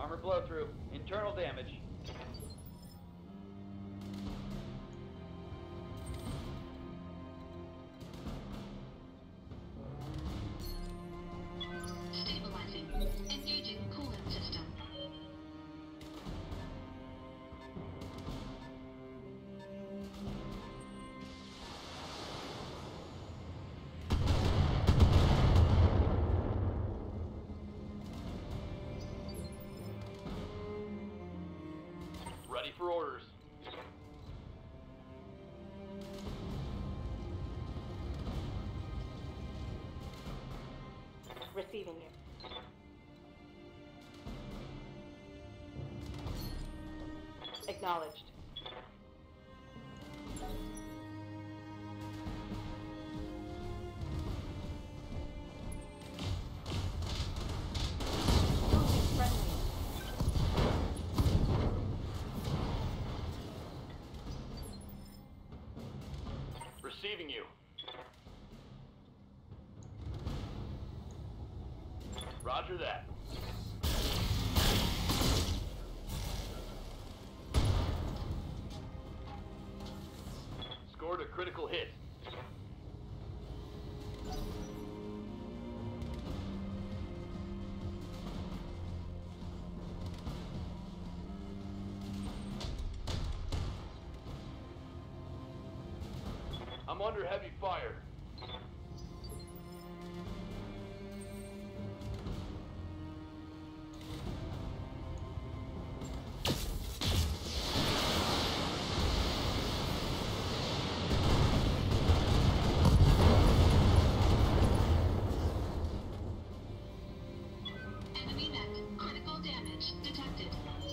Armor blow through. Internal damage. Stabilizing. Engaging coolant system. Ready for orders. Receiving you. Acknowledged. Moving friendly. Receiving you. Roger that. Scored a critical hit. I'm under heavy fire. Enemy mech. Critical damage detected.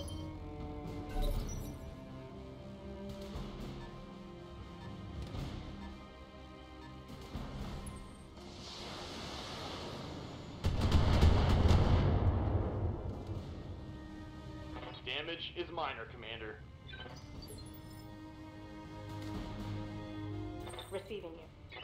Damage is minor, Commander. Receiving you.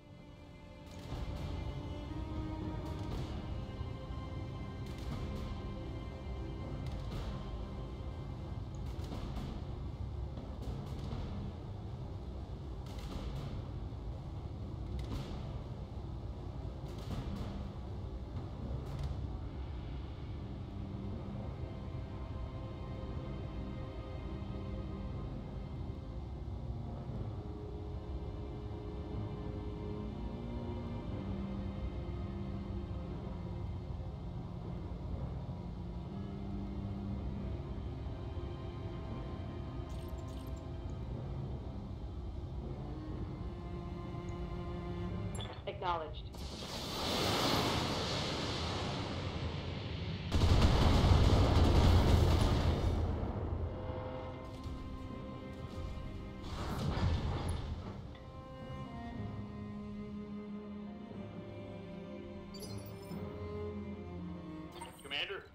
Acknowledged. Commander,